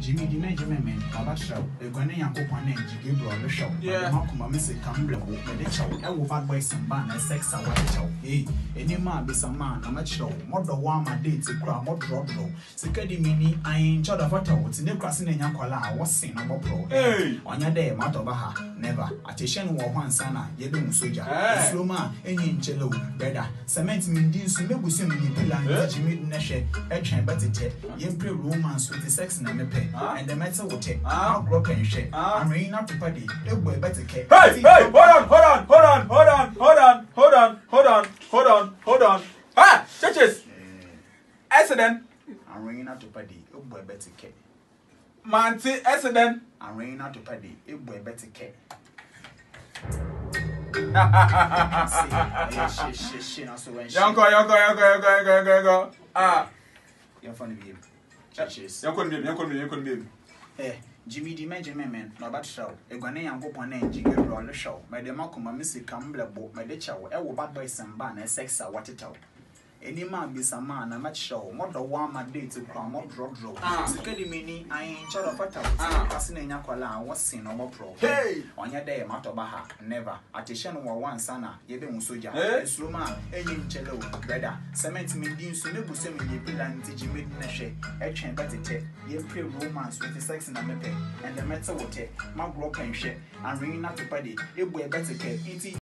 Jimmy di meje men baba show e gwane yakopon na Gabriel the show ma kuma me se kamble bo me de chow e wo bad boys mba na sex awa chow eni ma be sama na ma chow modo wa ma date kura modo do sika di mini ayin choda fata wo ti ne kwase na nya kwala a wo sin na bobro onya de ma to ba ha never attention wo ho ansa na ye be musoja slow ma enyi nchelo brother cement mi ndi nsu mebusu mi pila Jimmy na hwe e twen betete ye pre romance with the sex na me pe and the metal wote broken shit I'm reading up to party e boy better ke hey hold on ah churches accident I'm reading up to party e boy better ke manti accident I'm reading up to party e boy better ke Yanko ah you're funny babe churches Yanko Jimmy di meje men no bad show e gwane yankopon na Gabriel the show my de makoma me se kamble bo my de chawo e wo bad boys mba na sex a watetaw eni ma bi sama na ma show modo wa ma date kwa mo drop sika di mini ayin choro fata kwase na nya kwala a wo sin no mo pro onya de ma to ba ha never attention wo wan sana ye be musoja sloma enyi nchelo brother cement mi din so nebu se mi ye pila nti Jimmy na hwe e twen betete ye pre romance with the sex na me pe and the metal wote ma broken hwe and ring na to party e bo e betete